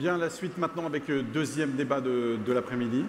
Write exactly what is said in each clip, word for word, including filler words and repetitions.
Bien, la suite maintenant avec le deuxième débat de, de l'après-midi.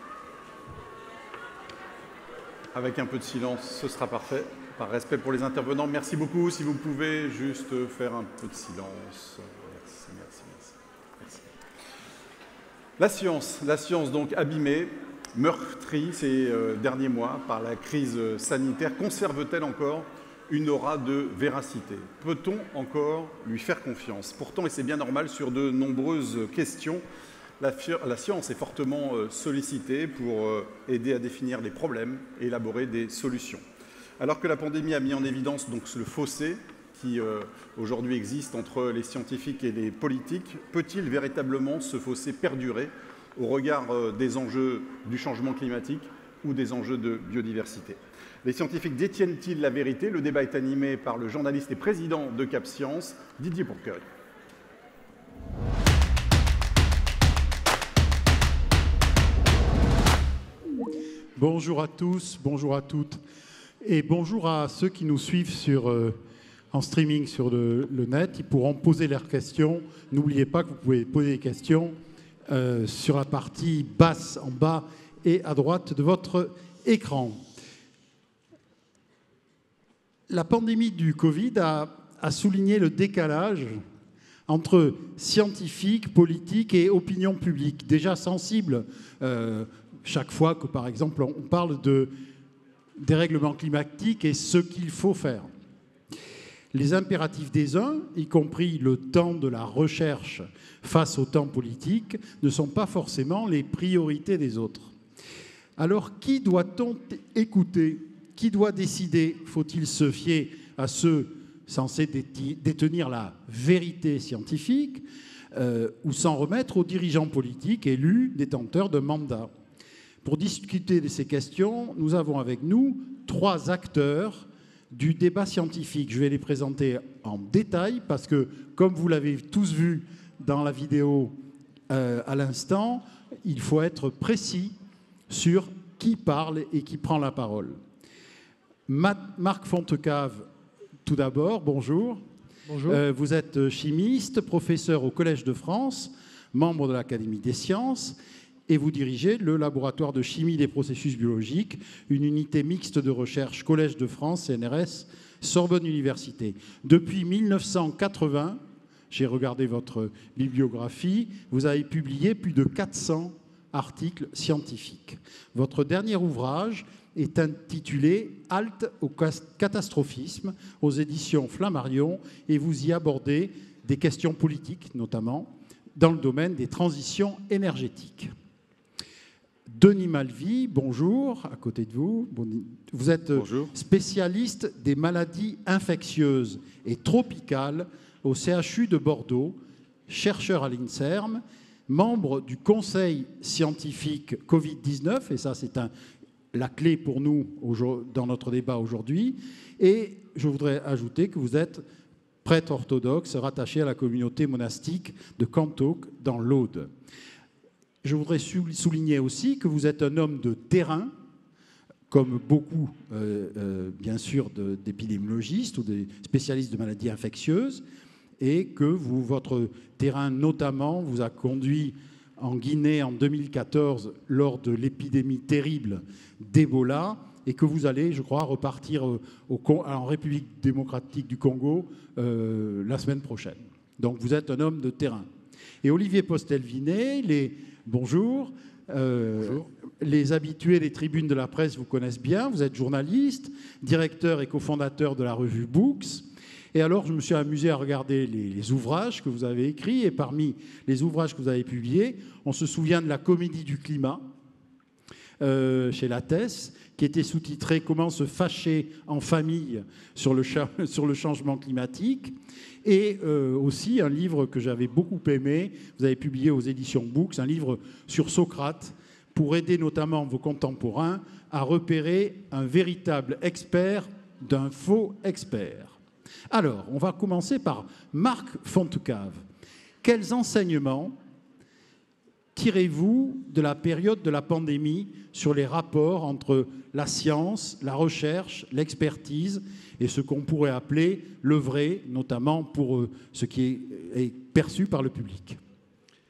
Avec un peu de silence, ce sera parfait. Par respect pour les intervenants, merci beaucoup. Si vous pouvez juste faire un peu de silence. Merci, merci, merci. merci. La science, la science donc abîmée, meurtrie ces euh, derniers mois par la crise sanitaire, conserve-t-elle encore une aura de véracité? Peut-on encore lui faire confiance? Pourtant, et c'est bien normal, sur de nombreuses questions, la, la science est fortement sollicitée pour aider à définir les problèmes et élaborer des solutions. Alors que la pandémie a mis en évidence donc, le fossé qui euh, aujourd'hui existe entre les scientifiques et les politiques, peut-il véritablement ce fossé perdurer au regard euh, des enjeux du changement climatique ou des enjeux de biodiversité? Les scientifiques détiennent-ils la vérité? Le débat est animé par le journaliste et président de Cap Science, Didier Bourqueil. Bonjour à tous, bonjour à toutes, et bonjour à ceux qui nous suivent sur, euh, en streaming sur le, le net. Ils pourront poser leurs questions. N'oubliez pas que vous pouvez poser des questions euh, sur la partie basse, en bas et à droite de votre écran. La pandémie du Covid a, a souligné le décalage entre scientifiques, politiques et opinion publique, déjà sensible euh, chaque fois que, par exemple, on parle de dérèglement climatique et ce qu'il faut faire. Les impératifs des uns, y compris le temps de la recherche face au temps politique, ne sont pas forcément les priorités des autres. Alors, qui doit-on écouter ? Qui doit décider? Faut-il se fier à ceux censés détenir la vérité scientifique euh, ou s'en remettre aux dirigeants politiques élus détenteurs de mandats? Pour discuter de ces questions, nous avons avec nous trois acteurs du débat scientifique. Je vais les présenter en détail parce que, comme vous l'avez tous vu dans la vidéo euh, à l'instant, il faut être précis sur qui parle et qui prend la parole. Marc Fontecave, tout d'abord, bonjour. Bonjour. Euh, vous êtes chimiste, professeur au Collège de France, membre de l'Académie des sciences, et vous dirigez le laboratoire de chimie des processus biologiques, une unité mixte de recherche Collège de France, C N R S, Sorbonne Université. Depuis mille neuf cent quatre-vingts, j'ai regardé votre bibliographie, vous avez publié plus de quatre cents articles scientifiques. Votre dernier ouvrage est intitulé « Halte au catastrophisme » aux éditions Flammarion, et vous y abordez des questions politiques, notamment dans le domaine des transitions énergétiques. Denis Malvy, bonjour, à côté de vous. Vous êtes bonjour. Spécialiste des maladies infectieuses et tropicales au C H U de Bordeaux, chercheur à l'INSERM, membre du conseil scientifique Covid dix-neuf, et ça c'est un, la clé pour nous dans notre débat aujourd'hui. Et je voudrais ajouter que vous êtes prêtre orthodoxe rattaché à la communauté monastique de Cantoc dans l'Aude. Je voudrais souligner aussi que vous êtes un homme de terrain, comme beaucoup, euh, euh, bien sûr, d'épidémiologistes ou des spécialistes de maladies infectieuses, et que vous, votre terrain, notamment, vous a conduit en Guinée en deux mille quatorze lors de l'épidémie terrible d'Ebola, et que vous allez, je crois, repartir au, en République démocratique du Congo euh, la semaine prochaine. Donc vous êtes un homme de terrain. Et Olivier Postel-Vinet, les... bonjour. Euh, bonjour. Les habitués des tribunes de la presse vous connaissent bien. Vous êtes journaliste, directeur et cofondateur de la revue Books. Et alors, je me suis amusé à regarder les, les ouvrages que vous avez écrits. Et parmi les ouvrages que vous avez publiés, on se souvient de la Comédie du climat, euh, chez Lattès, qui était sous-titré « Comment se fâcher en famille sur le, sur le changement climatique ». Et euh, aussi un livre que j'avais beaucoup aimé, vous avez publié aux éditions Books, un livre sur Socrate, pour aider notamment vos contemporains à repérer un véritable expert d'un faux expert. Alors, on va commencer par Marc Fontecave. Quels enseignements tirez-vous de la période de la pandémie sur les rapports entre la science, la recherche, l'expertise et ce qu'on pourrait appeler le vrai, notamment pour ce qui est perçu par le public?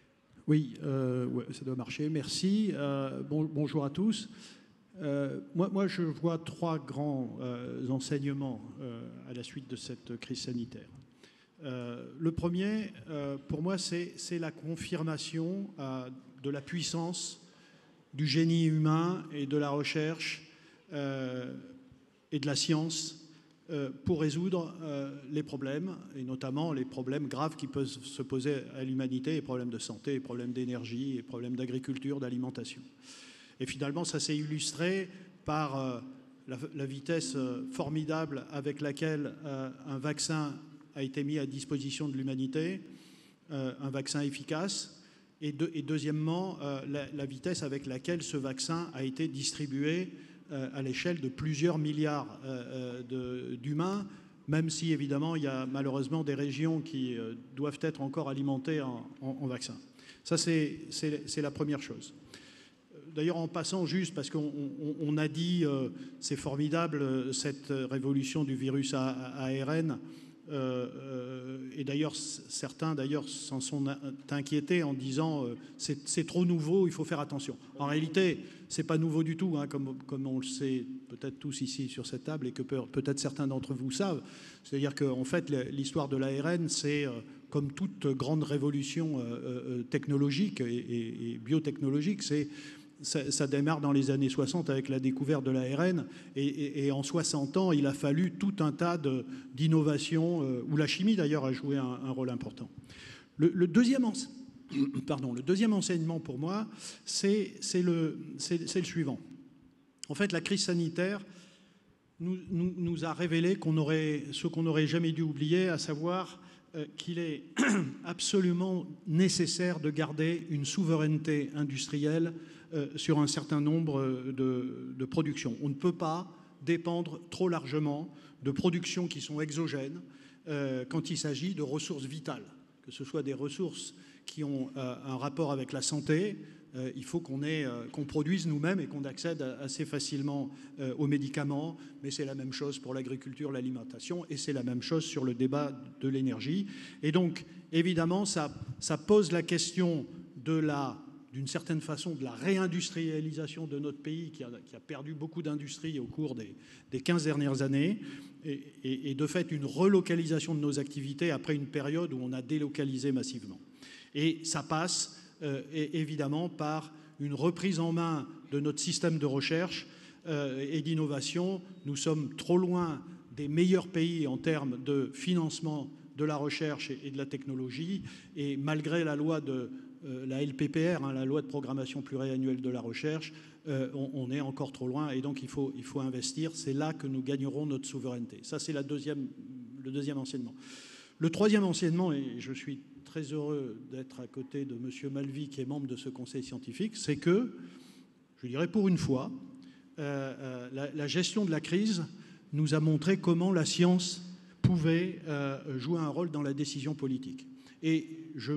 Oui, euh, ouais, ça doit marcher. Merci. Euh, bon, bonjour à tous. Euh, moi, moi, je vois trois grands euh, enseignements euh, à la suite de cette crise sanitaire. Euh, le premier, euh, pour moi, c'est la confirmation euh, de la puissance du génie humain et de la recherche euh, et de la science euh, pour résoudre euh, les problèmes, et notamment les problèmes graves qui peuvent se poser à l'humanité, les problèmes de santé, les problèmes d'énergie, les problèmes d'agriculture, d'alimentation. Et finalement, ça s'est illustré par euh, la, la vitesse euh, formidable avec laquelle euh, un vaccin a été mis à disposition de l'humanité, euh, un vaccin efficace, et, de, et deuxièmement, euh, la, la vitesse avec laquelle ce vaccin a été distribué euh, à l'échelle de plusieurs milliards euh, d'humains, même si évidemment il y a malheureusement des régions qui euh, doivent être encore alimentées en, en, en vaccins. Ça, c'est la première chose. D'ailleurs, en passant juste, parce qu'on on, on a dit, euh, c'est formidable, cette révolution du virus à, à A R N, euh, euh, et d'ailleurs, certains d'ailleurs s'en sont inquiétés en disant euh, c'est trop nouveau, il faut faire attention. En réalité, c'est pas nouveau du tout, hein, comme, comme on le sait peut-être tous ici sur cette table et que peut-être certains d'entre vous savent. C'est-à-dire qu'en fait, l'histoire de l'A R N, c'est euh, comme toute grande révolution euh, euh, technologique et, et, et biotechnologique, c'est Ça, ça démarre dans les années soixante avec la découverte de l'A R N et, et, et en soixante ans, il a fallu tout un tas d'innovations euh, où la chimie d'ailleurs a joué un, un rôle important. Le, le, deuxième pardon, le deuxième enseignement pour moi, c'est le, le suivant. En fait, la crise sanitaire nous, nous, nous a révélé qu'on aurait, ce qu'on n'aurait jamais dû oublier, à savoir euh, qu'il est absolument nécessaire de garder une souveraineté industrielle Euh, sur un certain nombre de, de productions. On ne peut pas dépendre trop largement de productions qui sont exogènes euh, quand il s'agit de ressources vitales, que ce soit des ressources qui ont euh, un rapport avec la santé. Euh, il faut qu'on euh, qu'on produise nous-mêmes et qu'on accède assez facilement euh, aux médicaments, mais c'est la même chose pour l'agriculture, l'alimentation, et c'est la même chose sur le débat de l'énergie. Et donc, évidemment, ça, ça pose la question de la d'une certaine façon, de la réindustrialisation de notre pays qui a, qui a perdu beaucoup d'industries au cours des, des quinze dernières années et, et, et de fait une relocalisation de nos activités après une période où on a délocalisé massivement. Et ça passe euh, et, évidemment par une reprise en main de notre système de recherche euh, et d'innovation. Nous sommes trop loin des meilleurs pays en termes de financement de la recherche et, et de la technologie, et malgré la loi de Euh, la L P P R, hein, la loi de programmation pluriannuelle de la recherche, euh, on, on est encore trop loin et donc il faut, il faut investir. C'est là que nous gagnerons notre souveraineté. Ça, c'est deuxième, le deuxième enseignement. Le troisième enseignement, et je suis très heureux d'être à côté de M. Malvy, qui est membre de ce conseil scientifique, c'est que, je dirais pour une fois, euh, euh, la, la gestion de la crise nous a montré comment la science pouvait euh, jouer un rôle dans la décision politique. Et je...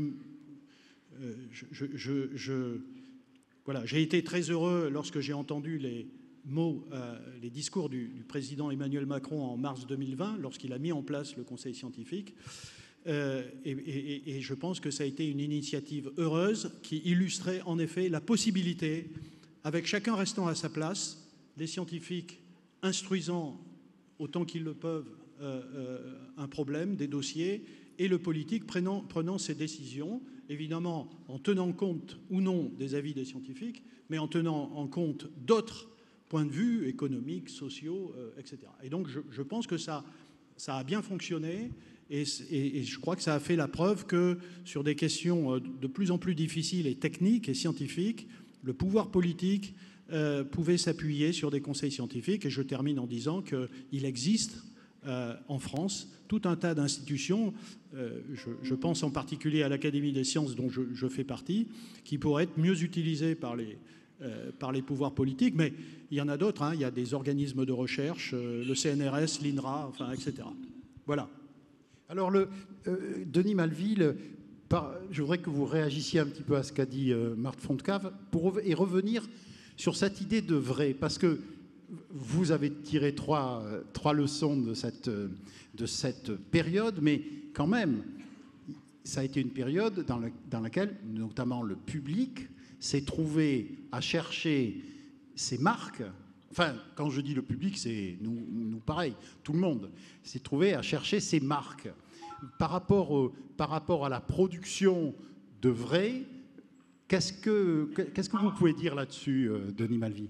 Euh, je, je, je, je, voilà, j'ai été très heureux lorsque j'ai entendu les mots, euh, les discours du, du président Emmanuel Macron en mars deux mille vingt, lorsqu'il a mis en place le Conseil scientifique. Euh, et, et, et je pense que ça a été une initiative heureuse qui illustrait en effet la possibilité, avec chacun restant à sa place, les scientifiques instruisant autant qu'ils le peuvent euh, euh, un problème, des dossiers, et le politique prenant, prenant ses décisions, évidemment en tenant compte ou non des avis des scientifiques, mais en tenant en compte d'autres points de vue économiques, sociaux, euh, et cetera. Et donc je, je pense que ça, ça a bien fonctionné, et, et, et je crois que ça a fait la preuve que sur des questions de plus en plus difficiles et techniques et scientifiques, le pouvoir politique euh, pouvait s'appuyer sur des conseils scientifiques. Et je termine en disant qu'il existe euh, en France tout un tas d'institutions, euh, je, je pense en particulier à l'Académie des sciences dont je, je fais partie, qui pourraient être mieux utilisées par les, euh, par les pouvoirs politiques, mais il y en a d'autres, hein, il y a des organismes de recherche, euh, le C N R S, l'INRA, enfin, et cetera. Voilà. Alors, le, euh, Denis Malvy, par, je voudrais que vous réagissiez un petit peu à ce qu'a dit euh, Marthe Fontcave pour, et revenir sur cette idée de vrai, parce que vous avez tiré trois, trois leçons de cette, de cette période, mais quand même, ça a été une période dans, le, dans laquelle, notamment le public, s'est trouvé à chercher ces marques. Enfin, quand je dis le public, c'est nous, nous pareil, tout le monde s'est trouvé à chercher ces marques. Par rapport, au, par rapport à la production de vrai, qu'est-ce que, qu'est-ce que vous pouvez dire là-dessus, Denis Malvy?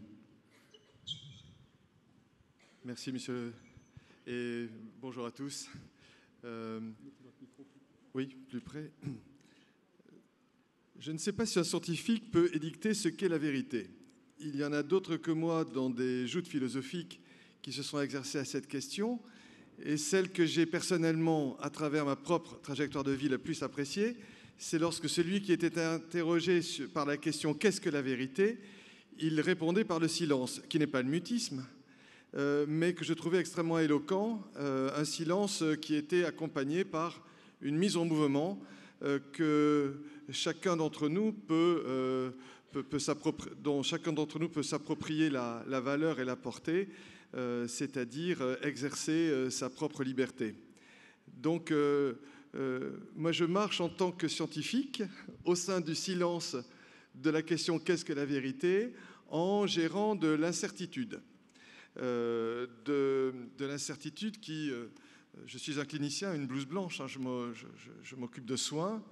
Merci, monsieur. Et bonjour à tous. Euh, oui, plus près. Je ne sais pas si un scientifique peut édicter ce qu'est la vérité. Il y en a d'autres que moi dans des joutes philosophiques qui se sont exercés à cette question. Et celle que j'ai personnellement, à travers ma propre trajectoire de vie, la plus appréciée, c'est lorsque celui qui était interrogé par la question « Qu'est-ce que la vérité ?», il répondait par le silence, qui n'est pas le mutisme, euh, mais que je trouvais extrêmement éloquent, euh, un silence qui était accompagné par une mise en mouvement euh, que chacun d'entre nous peut, euh, peut, peut dont chacun d'entre nous peut s'approprier la, la valeur et la portée, euh, c'est-à-dire euh, exercer euh, sa propre liberté. Donc, euh, euh, moi, je marche en tant que scientifique au sein du silence de la question « Qu'est-ce que la vérité ?», en gérant de l'incertitude. Euh, de, de l'incertitude qui... Euh, je suis un clinicien, une blouse blanche, hein, je m'occupe de soins.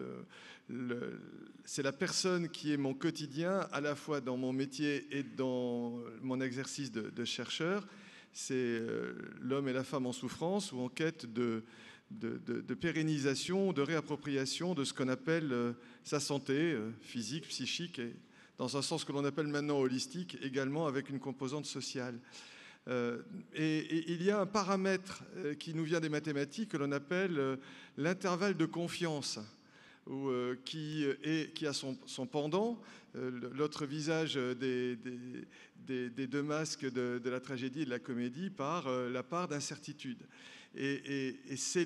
C'est la personne qui est mon quotidien, à la fois dans mon métier et dans mon exercice de, de chercheur. C'est euh, l'homme et la femme en souffrance ou en quête de, de, de, de pérennisation, de réappropriation de ce qu'on appelle euh, sa santé euh, physique, psychique, et dans un sens que l'on appelle maintenant holistique, également avec une composante sociale. Euh, et, et il y a un paramètre euh, qui nous vient des mathématiques que l'on appelle euh, l'intervalle de confiance, ou, euh, qui, est, qui a son, son pendant, euh, l'autre visage des, des, des, des deux masques de, de la tragédie et de la comédie, par euh, la part d'incertitude. Et, et, et c'est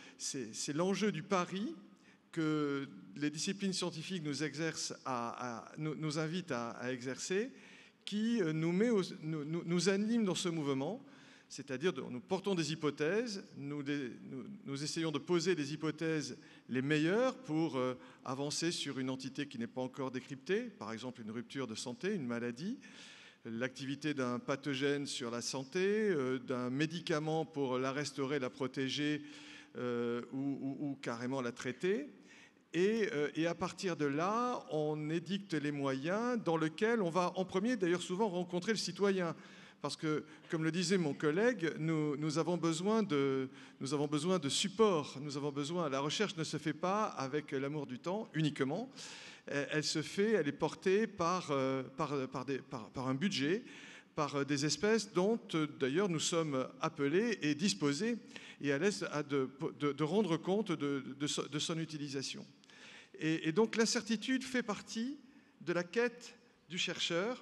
l'enjeu du pari que les disciplines scientifiques nous, exercent à, à, nous, nous invitent à, à exercer, qui nous, met au, nous, nous anime dans ce mouvement, c'est-à-dire nous portons des hypothèses, nous, des, nous, nous essayons de poser des hypothèses les meilleures pour euh, avancer sur une entité qui n'est pas encore décryptée, par exemple une rupture de santé, une maladie, l'activité d'un pathogène sur la santé, euh, d'un médicament pour la restaurer, la protéger euh, ou, ou, ou carrément la traiter. Et, euh, et à partir de là, on édicte les moyens dans lesquels on va en premier, d'ailleurs souvent, rencontrer le citoyen. Parce que, comme le disait mon collègue, nous, nous, avons besoin de, nous avons besoin de support. Nous avons besoin, la recherche ne se fait pas avec l'amour du temps uniquement. Elle se fait, elle est portée par, euh, par, par, des, par, par un budget, par des espèces dont d'ailleurs nous sommes appelés et disposés et à l'aise de, de, de rendre compte de, de, de son utilisation. Et, et donc l'incertitude fait partie de la quête du chercheur,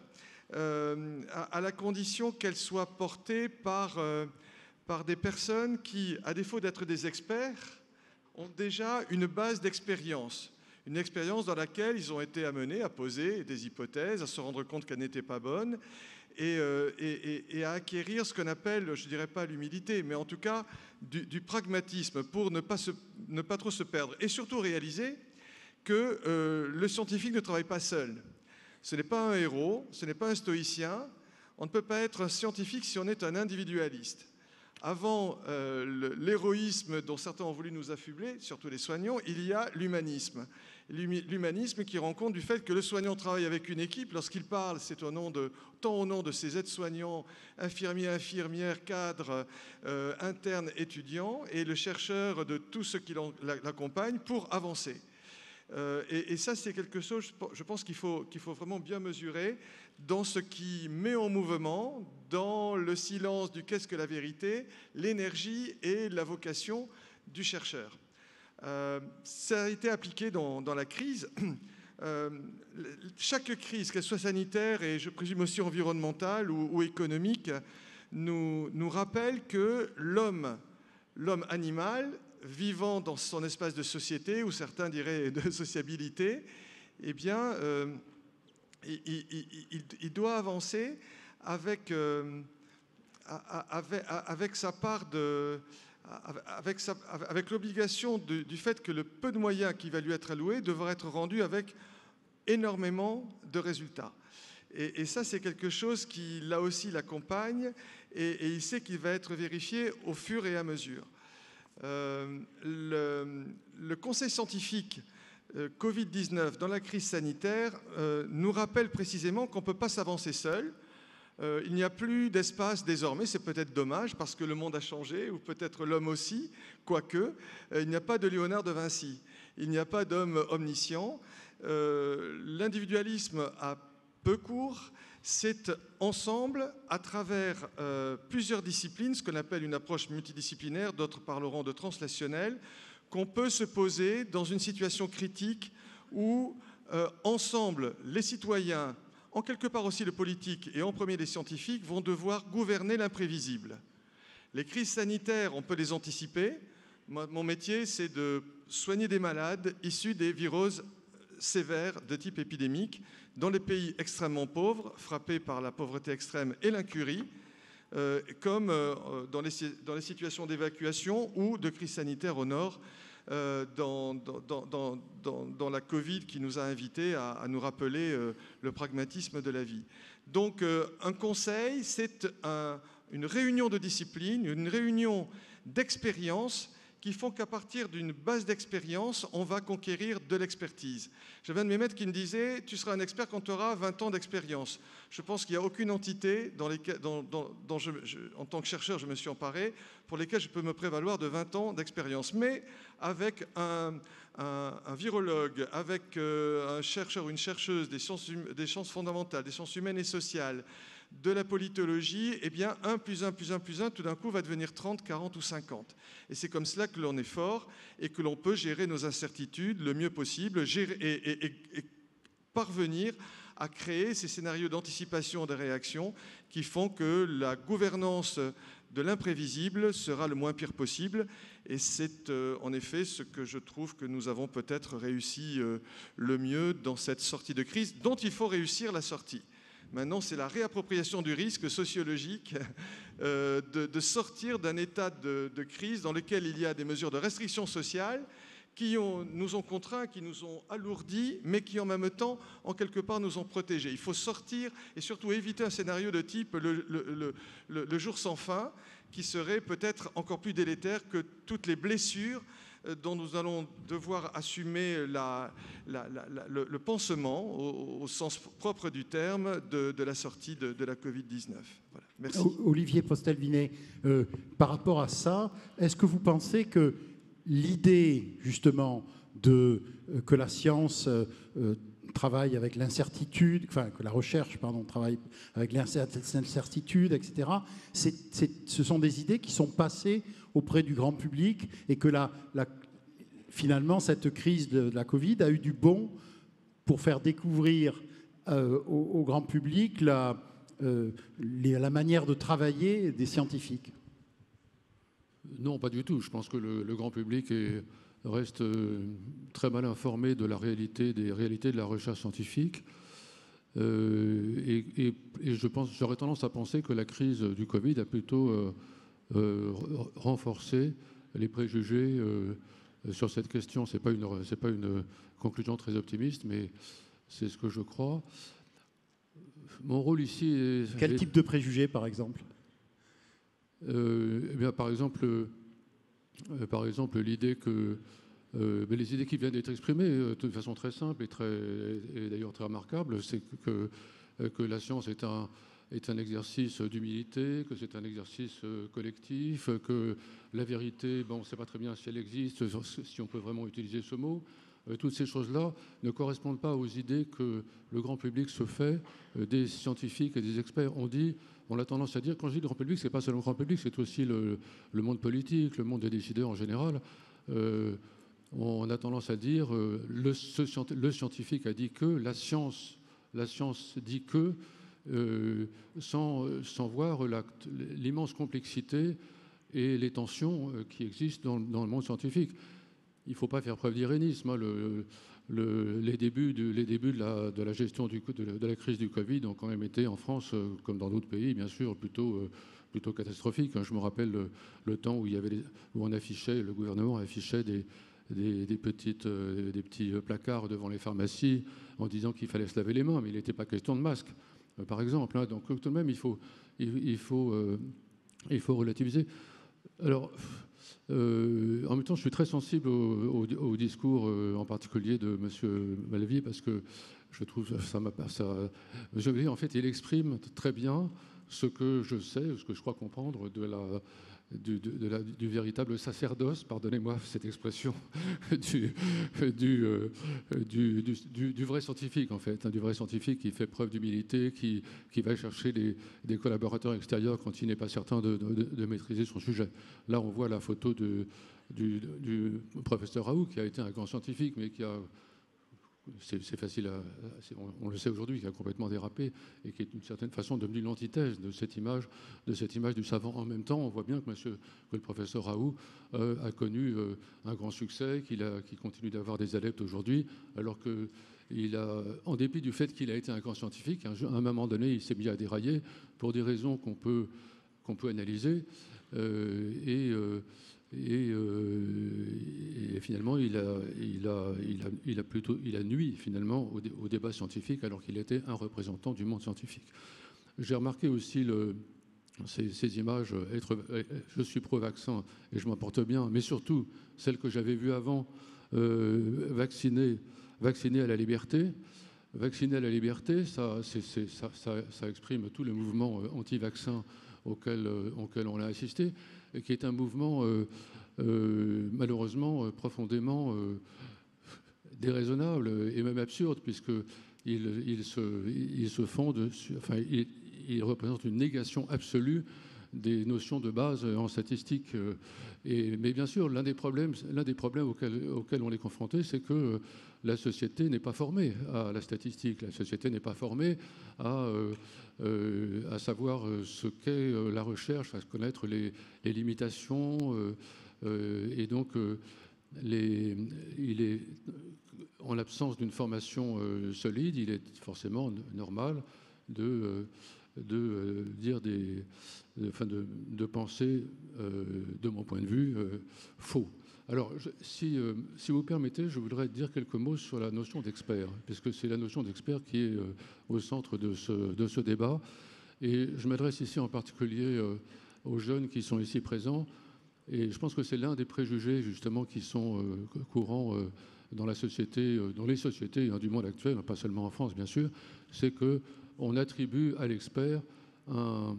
euh, à, à la condition qu'elle soit portée par, euh, par des personnes qui, à défaut d'être des experts, ont déjà une base d'expérience. Une expérience dans laquelle ils ont été amenés à poser des hypothèses, à se rendre compte qu'elles n'étaient pas bonnes, et, euh, et, et à acquérir ce qu'on appelle, je ne dirais pas l'humilité, mais en tout cas du, du pragmatisme pour ne pas, se, ne pas trop se perdre. Et surtout réaliser que euh, le scientifique ne travaille pas seul. Ce n'est pas un héros, ce n'est pas un stoïcien. On ne peut pas être un scientifique si on est un individualiste. Avant euh, l'héroïsme dont certains ont voulu nous affubler, surtout les soignants, il y a l'humanisme. L'humanisme qui rend compte du fait que le soignant travaille avec une équipe. Lorsqu'il parle, c'est au nom de, tant au nom de ses aides-soignants, infirmiers, infirmières, cadres, euh, internes, étudiants, et le chercheur de tous ceux qui l'accompagnent pour avancer. Euh, et, et ça, c'est quelque chose, je pense qu'il faut, qu'il faut vraiment bien mesurer dans ce qui met en mouvement, dans le silence du qu'est-ce que la vérité, l'énergie et la vocation du chercheur. Euh, ça a été appliqué dans, dans la crise. Euh, chaque crise, qu'elle soit sanitaire et je présume aussi environnementale ou, ou économique, nous, nous rappelle que l'homme, l'homme animal, vivant dans son espace de société, ou certains diraient de sociabilité, eh bien, euh, il, il, il, il doit avancer avec, euh, avec, avec sa part de, avec, sa, avec l'obligation du fait que le peu de moyens qui va lui être alloué devra être rendu avec énormément de résultats. Et, et ça, c'est quelque chose qui, là aussi, l'accompagne, et, et il sait qu'il va être vérifié au fur et à mesure. Euh, le, le Conseil scientifique euh, covid dix-neuf dans la crise sanitaire euh, nous rappelle précisément qu'on ne peut pas s'avancer seul. Euh, il n'y a plus d'espace désormais, c'est peut-être dommage parce que le monde a changé, ou peut-être l'homme aussi, quoique, euh, il n'y a pas de Léonard de Vinci, il n'y a pas d'homme omniscient. Euh, l'individualisme a peu cours, c'est ensemble, à travers euh, plusieurs disciplines, ce qu'on appelle une approche multidisciplinaire, d'autres parleront de translationnel, qu'on peut se poser dans une situation critique où, euh, ensemble, les citoyens, en quelque part aussi le politique et en premier les scientifiques, vont devoir gouverner l'imprévisible. Les crises sanitaires, on peut les anticiper. Moi, mon métier, c'est de soigner des malades issus des viroses sévères de type épidémique dans les pays extrêmement pauvres, frappés par la pauvreté extrême et l'incurie, euh, comme euh, dans, les, dans les situations d'évacuation ou de crise sanitaire au nord, euh, dans, dans, dans, dans, dans la Covid qui nous a invités à, à nous rappeler euh, le pragmatisme de la vie. Donc euh, un conseil, c'est un, une réunion de discipline, une réunion d'expérience qui font qu'à partir d'une base d'expérience, on va conquérir de l'expertise. J'avais un de mes maîtres qui me disait « tu seras un expert quand tu auras vingt ans d'expérience ». Je pense qu'il n'y a aucune entité dans lesquelles, dans, dans, dans je, je, en tant que chercheur, je me suis emparé, pour lesquelles je peux me prévaloir de vingt ans d'expérience. Mais avec un, un, un virologue, avec euh, un chercheur ou une chercheuse des sciences, des sciences fondamentales, des sciences humaines et sociales, de la politologie, eh bien, un plus un plus un plus un, tout d'un coup, va devenir trente, quarante ou cinquante. Et c'est comme cela que l'on est fort et que l'on peut gérer nos incertitudes le mieux possible gérer, et, et, et, et parvenir à créer ces scénarios d'anticipation des réactions qui font que la gouvernance de l'imprévisible sera le moins pire possible. Et c'est euh, en effet ce que je trouve que nous avons peut-être réussi euh, le mieux dans cette sortie de crise, dont il faut réussir la sortie. Maintenant, c'est la réappropriation du risque sociologique euh, de, de sortir d'un état de, de crise dans lequel il y a des mesures de restriction sociale qui ont, nous ont contraints, qui nous ont alourdis, mais qui en même temps, en quelque part, nous ont protégés. Il faut sortir et surtout éviter un scénario de type le, le, le, le, le jour sans fin, qui serait peut-être encore plus délétère que toutes les blessures dont nous allons devoir assumer la, la, la, la, le, le pansement, au, au sens propre du terme, de, de la sortie de, de la covid dix-neuf. Voilà. Merci. Olivier Postel-Vinet, euh, par rapport à ça, est-ce que vous pensez que l'idée, justement, de, euh, que la science euh, travaille avec l'incertitude, enfin, que la recherche, pardon, travaille avec l'incertitude, et cetera, c'est, c'est, ce sont des idées qui sont passées auprès du grand public et que la, la, finalement, cette crise de, de la Covid a eu du bon pour faire découvrir euh, au, au grand public la, euh, les, la manière de travailler des scientifiques. Non, pas du tout. Je pense que le, le grand public est, reste euh, très mal informé de la réalité, des réalités de la recherche scientifique. Euh, et, et, et je pense, j'aurais tendance à penser que la crise du Covid a plutôt euh, euh, renforcé les préjugés euh, sur cette question. Ce n'est pas une, c'est pas une conclusion très optimiste, mais c'est ce que je crois. Mon rôle ici est... Quel est, type de préjugés, par exemple euh, eh bien, par exemple, euh, par exemple, l'idée que euh, mais les idées qui viennent d'être exprimées euh, de façon très simple et, très, et d'ailleurs très remarquable, c'est que, que, que la science est un, est un exercice d'humilité, que c'est un exercice euh, collectif, que la vérité, bon, on ne sait pas très bien si elle existe, si on peut vraiment utiliser ce mot. Euh, toutes ces choses-là ne correspondent pas aux idées que le grand public se fait euh, des scientifiques et des experts. On dit... On a tendance à dire, quand je dis le grand public, ce n'est pas seulement le grand public, c'est aussi le, le monde politique, le monde des décideurs en général. Euh, on a tendance à dire, euh, le, ce, le scientifique a dit que, la science, la science dit que, euh, sans, sans voir la, l'immense complexité et les tensions qui existent dans, dans le monde scientifique. Il ne faut pas faire preuve d'irénisme. Hein, le, Le, les débuts, de, les débuts de, la, de la gestion du, de, de la crise du Covid ont quand même été en France, euh, comme dans d'autres pays, bien sûr, plutôt, euh, plutôt catastrophique. Je me rappelle le, le temps où, il y avait les, où on affichait, le gouvernement affichait des, des, des, petites, euh, des petits placards devant les pharmacies en disant qu'il fallait se laver les mains, mais il n'était pas question de masque, euh, par exemple. Hein. Donc tout de même, il faut, il, il faut, euh, il faut relativiser. Alors, euh, en même temps, je suis très sensible au, au, au discours, euh, en particulier de M. Malvier, parce que je trouve ça, ça, ça en fait, il exprime très bien ce que je sais, ce que je crois comprendre de la, du, de, de la, du véritable sacerdoce, pardonnez-moi cette expression, du, du, euh, du, du, du vrai scientifique, en fait, hein, du vrai scientifique qui fait preuve d'humilité, qui, qui va chercher des, des collaborateurs extérieurs quand il n'est pas certain de, de, de maîtriser son sujet. Là, on voit la photo de, du, du professeur Raoult, qui a été un grand scientifique, mais qui a... C'est facile, à, on, on le sait aujourd'hui, qui a complètement dérapé et qui est d'une certaine façon devenu l'antithèse de cette image, de cette image du savant. En même temps, on voit bien que, monsieur, que le professeur Raoult euh, a connu euh, un grand succès, qu'il a, qu'il continue d'avoir des adeptes aujourd'hui, alors que il a, en dépit du fait qu'il a été un grand scientifique, à un, un moment donné, il s'est mis à dérailler pour des raisons qu'on peut, qu'on peut analyser euh, et euh, Et, euh, et finalement, il a, il, a, il, a, il, a plutôt, il a nui finalement au, dé, au débat scientifique alors qu'il était un représentant du monde scientifique. J'ai remarqué aussi le, ces, ces images, être, je suis pro-vaccin et je m'en porte bien, mais surtout celles que j'avais vues avant, euh, vacciner, vacciner à la liberté. Vacciner à la liberté, ça, c'est, c'est, ça, ça, ça exprime tout le mouvement anti-vaccin auquel, auquel on a assisté, et qui est un mouvement euh, euh, malheureusement euh, profondément euh, déraisonnable et même absurde, puisqu'il il se, il se fonde sur, enfin, il, il représente une négation absolue des notions de base en statistique. Et, mais bien sûr, l'un des problèmes, l'un des problèmes auxquels, auxquels on est confronté, c'est que la société n'est pas formée à la statistique. La société n'est pas formée à, euh, euh, à savoir ce qu'est la recherche, à connaître les, les limitations. Euh, euh, et donc, euh, les, il est, en l'absence d'une formation euh, solide, il est forcément normal de... Euh, de euh, dire des, de, enfin de, de penser, euh, de mon point de vue, euh, faux. Alors, je, si, euh, si vous permettez, je voudrais dire quelques mots sur la notion d'expert, puisque c'est la notion d'expert qui est euh, au centre de ce, de ce débat. Et je m'adresse ici en particulier euh, aux jeunes qui sont ici présents. Et je pense que c'est l'un des préjugés, justement, qui sont euh, courants euh, dans la société, euh, dans les sociétés hein, du monde actuel, pas seulement en France, bien sûr, c'est que on attribue à l'expert un,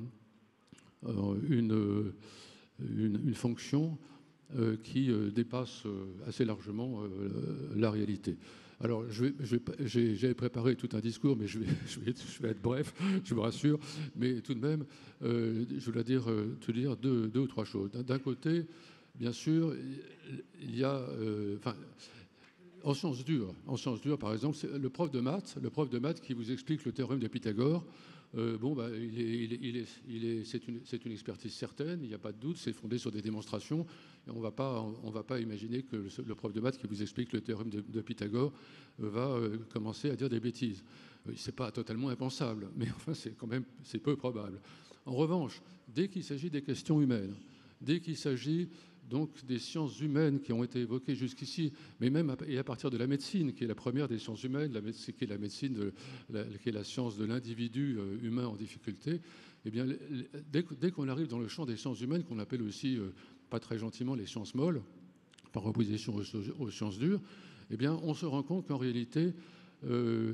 une, une, une fonction euh, qui euh, dépasse euh, assez largement euh, la réalité. Alors, je vais, je vais, j'ai, j'ai préparé tout un discours, mais je vais, je vais, je vais être bref, je vous rassure. Mais tout de même, euh, je voulais dire, euh, te dire deux, deux ou trois choses. D'un côté, bien sûr, il y a... Euh, enfin, En sciences dures, en sciences dures, par exemple, c'est le prof de maths, le prof de maths qui vous explique le théorème de Pythagore. Euh, bon, bah, il est, il est, il est, il est, c'est une, c'est une expertise certaine. Il n'y a pas de doute. C'est fondé sur des démonstrations. Et on va pas, on va pas imaginer que le, le prof de maths qui vous explique le théorème de, de Pythagore euh, va euh, commencer à dire des bêtises. Euh, c'est pas totalement impensable, mais enfin, c'est quand même, c'est peu probable. En revanche, dès qu'il s'agit des questions humaines, dès qu'il s'agit donc des sciences humaines qui ont été évoquées jusqu'ici, mais même à, et à partir de la médecine, qui est la première des sciences humaines, la médecine, qui est la médecine, de, la, qui est la science de l'individu euh, humain en difficulté, eh bien, dès, dès qu'on arrive dans le champ des sciences humaines, qu'on appelle aussi, euh, pas très gentiment, les sciences molles, par opposition aux, aux sciences dures, eh bien, on se rend compte qu'en réalité, euh,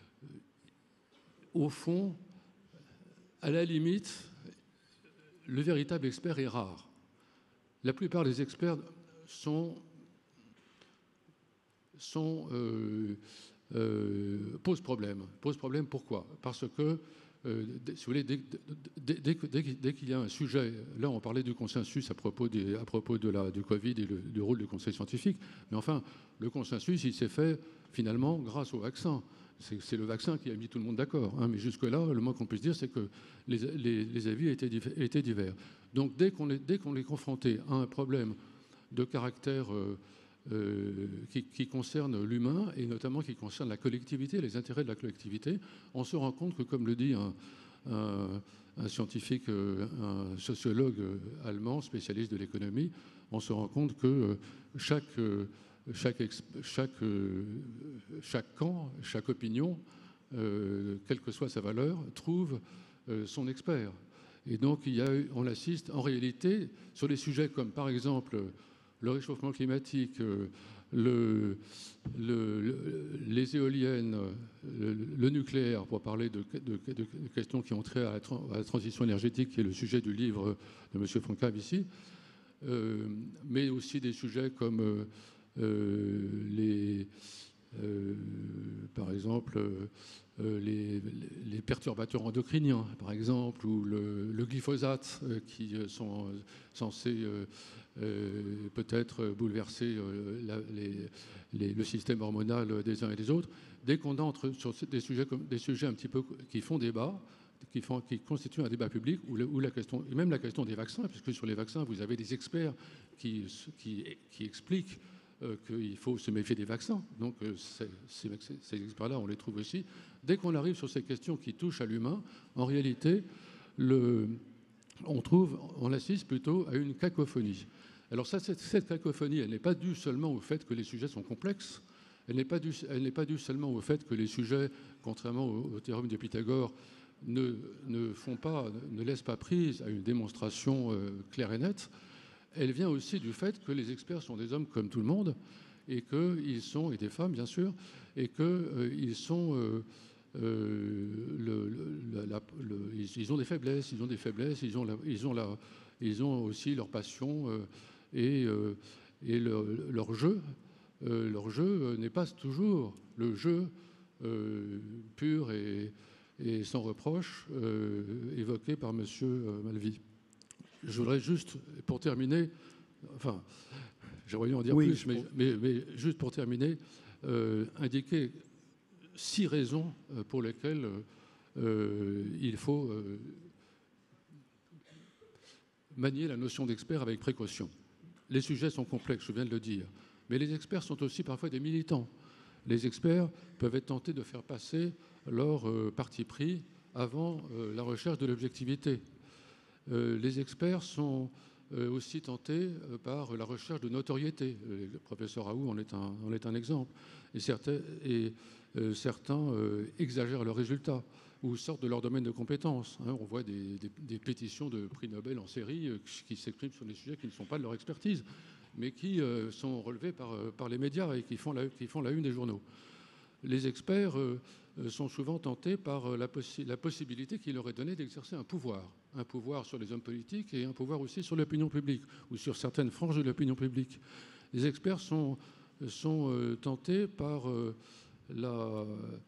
au fond, à la limite, le véritable expert est rare. La plupart des experts sont, sont, euh, euh, posent problème. Posent problème pourquoi ? Parce que, euh, si vous voulez, dès, dès, dès, dès, dès qu'il y a un sujet, là on parlait du consensus à propos, des, à propos de la, du Covid et le, du rôle du conseil scientifique, mais enfin, le consensus, il s'est fait finalement grâce au vaccin. C'est le vaccin qui a mis tout le monde d'accord. Hein, mais jusque-là, le moins qu'on puisse dire, c'est que les, les, les avis étaient, étaient divers. Donc dès qu'on est, dès qu'on est confronté à un problème de caractère euh, euh, qui, qui concerne l'humain, et notamment qui concerne la collectivité, les intérêts de la collectivité, on se rend compte que, comme le dit un, un, un scientifique, un sociologue allemand spécialiste de l'économie, on se rend compte que chaque, chaque, chaque, chaque camp, chaque opinion, euh, quelle que soit sa valeur, trouve euh, son expert. Et donc, il y a, on assiste en réalité sur des sujets comme, par exemple, le réchauffement climatique, le, le, le, les éoliennes, le, le nucléaire, pour parler de, de, de questions qui ont trait à la, à la transition énergétique, qui est le sujet du livre de M. Foncave ici, euh, mais aussi des sujets comme euh, les, euh, par exemple, euh, les, les perturbateurs endocriniens, par exemple, ou le, le glyphosate, euh, qui sont censés euh, euh, peut-être bouleverser euh, la, les, les, le système hormonal des uns et des autres. Dès qu'on entre sur des sujets, comme, des sujets un petit peu qui font débat, qui, font, qui constituent un débat public, ou, le, ou la question, et même la question des vaccins, puisque sur les vaccins, vous avez des experts qui, qui, qui expliquent euh, qu'il faut se méfier des vaccins. Donc euh, ces, ces, ces experts-là, on les trouve aussi. Dès qu'on arrive sur ces questions qui touchent à l'humain, en réalité, le, on trouve, on assiste plutôt à une cacophonie. Alors ça, cette, cette cacophonie, elle n'est pas due seulement au fait que les sujets sont complexes, elle n'est pas due, elle n'est pas due seulement au fait que les sujets, contrairement au, au théorème de Pythagore, ne, ne font pas, ne laissent pas prise à une démonstration euh, claire et nette. Elle vient aussi du fait que les experts sont des hommes comme tout le monde, et qu'ils sont, et des femmes bien sûr, et qu'ils euh, sont, euh, euh, le, le, la, le, ils, ils ont des faiblesses, ils ont des faiblesses, ils ont, la, ils ont, la, ils ont aussi leur passion euh, et, euh, et le, leur jeu. Euh, leur jeu n'est pas toujours le jeu euh, pur et et sans reproche, euh, évoqué par M. Malvy. Je voudrais juste, pour terminer, enfin, j'aimerais en dire oui, plus, mais, mais, mais juste pour terminer, euh, indiquer six raisons pour lesquelles euh, il faut euh, manier la notion d'expert avec précaution. Les sujets sont complexes, je viens de le dire, mais les experts sont aussi parfois des militants. Les experts peuvent être tentés de faire passer leur euh, parti pris avant euh, la recherche de l'objectivité. Euh, les experts sont euh, aussi tentés euh, par la recherche de notoriété. Euh, le professeur Raoult en est un, en est un exemple. Et certains, et, euh, certains euh, exagèrent leurs résultats ou sortent de leur domaine de compétences. Hein, on voit des, des, des pétitions de prix Nobel en série euh, qui s'expriment sur des sujets qui ne sont pas de leur expertise, mais qui euh, sont relevés par, euh, par les médias et qui font, la, qui font la une des journaux. Les experts euh, sont souvent tentés par la, possi la possibilité qui leur est donnée d'exercer un pouvoir, un pouvoir sur les hommes politiques et un pouvoir aussi sur l'opinion publique ou sur certaines franges de l'opinion publique. Les experts sont, sont euh, tentés par euh, la,